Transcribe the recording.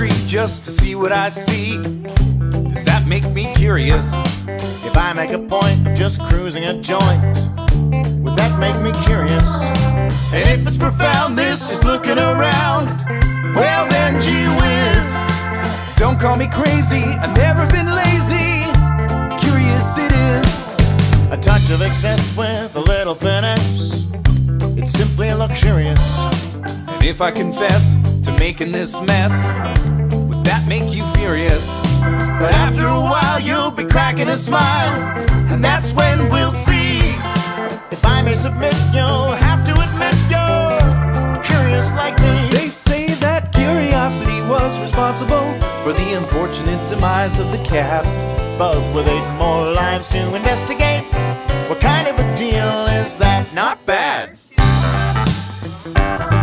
street just to see what I see. Does that make me curious? If I make a point of just cruising a joint, would that make me curious? And if it's profound, this just looking around, well then gee whiz. Don't call me crazy, I've never been lazy. Curious it is. A touch of excess with a little finesse, it's simply luxurious. And if I confess to making this mess, would that make you furious? But after a while you'll be cracking a smile, and that's when we'll see. If I may submit, you'll have to admit you're curious like me. They say that curiosity was responsible for the unfortunate demise of the cat. But with 8 more lives to investigate, what kind of a deal is that? Not bad.